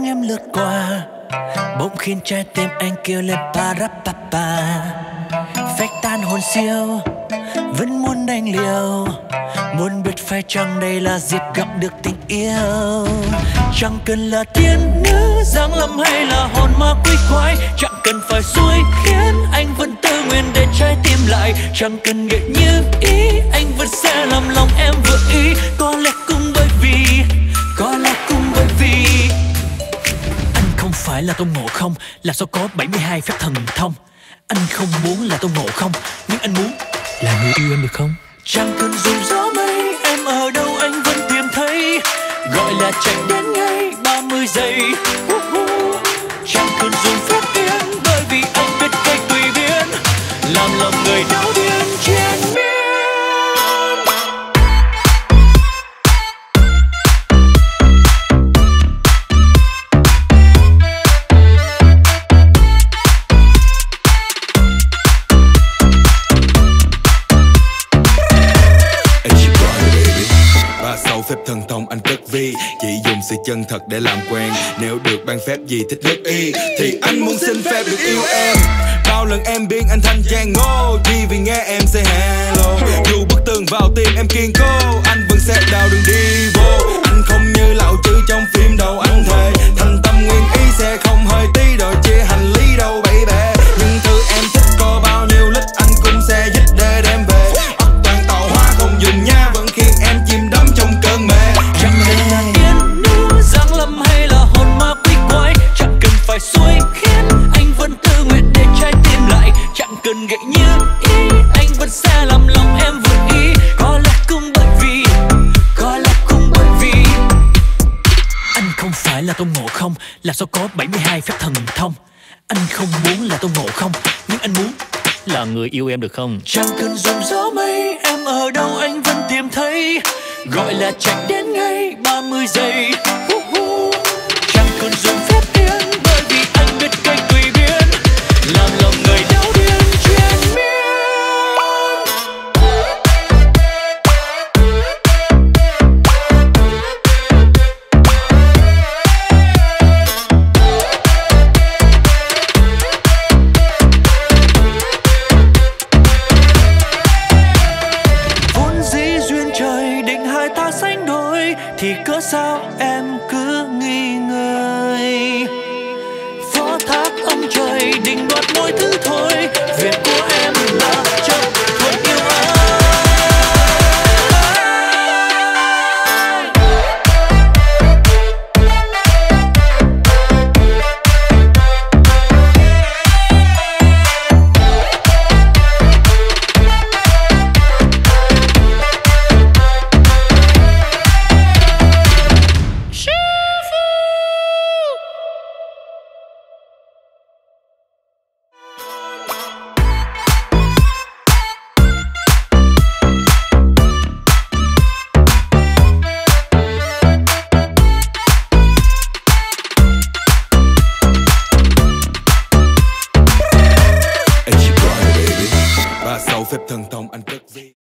bóng em lướt qua, bỗng khiến trái tim anh kêu lên parapapa. Phách tan hồn siêu, vẫn muốn đánh liều, muốn biết phải chăng đây là dịp gặp được tình yêu. Chẳng cần là tiên nữ dáng lâm hay là hồn ma quỷ quái, chẳng cần phải xui khiến anh vẫn tư nguyện để trái tim lại. Chẳng cần gợi như ý, anh vẫn sẽ làm lòng em vừa ý. Có lẽ cũng bởi vì, có lẽ cũng bởi vì anh không phải là Tôn Ngộ Không, làm sao có 72 phép thần thông. Anh không muốn là Tôn Ngộ Không, nhưng anh muốn là người yêu em được không? Chẳng cần dùng gió mây, em ở đâu anh vẫn tìm thấy. Gọi là chạy đến ngay 30 giây. Chẳng cần dùng phép biến, bởi vì anh biết cách tùy biến, làm lòng người đau điên trên miên. Phép thần thông anh cất vi, chỉ dùng sự chân thật để làm quen. Nếu được ban phép gì thích nhất y, thì anh muốn xin phép được yêu em. Bao lần em biến anh thành chàng ngô, chỉ vì nghe em say hello. Dù bức tường vào tim em kiên cố, anh vẫn sẽ đào đường đi vô. Anh không như lão chữ trong phim đâu, anh thề thành tâm nguyên ý sẽ không hơi tí đòi chia hành lý đâu baby. Nhưng thứ em thích có bao nhiêu lít anh cũng sẽ dứt để đem về. Ốc toàn tàu hoa không dùng nha, vẫn khiến em chìm đắm trong cơn mê. Chẳng cần là tiên nữ dáng lâm hay là hồn ma quỷ quái, chẳng cần phải xui khiến anh vẫn tự nguyện để trái tim lại. Chẳng cần gợi như ý, anh vẫn sẽ làm lòng em vừa ý. Có lẽ cũng bởi vì, có lẽ cũng bởi vì anh không phải là Tôn Ngộ Không, làm sao có 72 phép thần thông. Anh không muốn là Tôn Ngộ Không, nhưng anh muốn là người yêu em được không? Chẳng cần dùng gió mây, em ở đâu anh vẫn tìm thấy. Gọi là chạy đến ngay 30 giây. Chẳng cần dùng phép biến, bởi vì anh biết cách tùy biến, làm lòng người đau điên trên miên. Vốn dĩ duyên trời định hai ta sánh đôi, thì cớ sao em cứ nghi ngơi. Phó thác ông trời định đoạt mọi thứ thôi, việc của em là chấp thuận yêu anh. Phép thần thông anh cất vi.